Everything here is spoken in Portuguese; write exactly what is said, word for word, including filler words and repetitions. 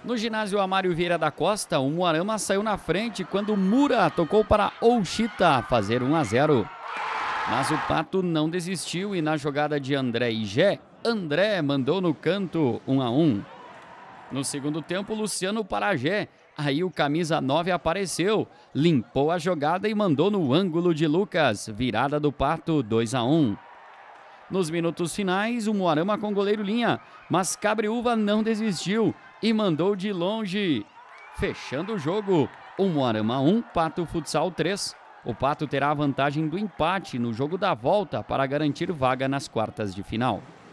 No ginásio Amário Vieira da Costa, o Moarama saiu na frente quando o Mura tocou para Ouchita fazer um a zero. Mas o Pato não desistiu e na jogada de André e Gé, André mandou no canto um a um. No segundo tempo, Luciano para Gé. Aí o camisa nove apareceu, limpou a jogada e mandou no ângulo de Lucas. Virada do Pato, dois a um. Nos minutos finais, o Moarama com goleiro linha, mas Cabriúva não desistiu e mandou de longe. Fechando o jogo, o Moarama um, Pato Futsal três. O Pato terá a vantagem do empate no jogo da volta para garantir vaga nas quartas de final.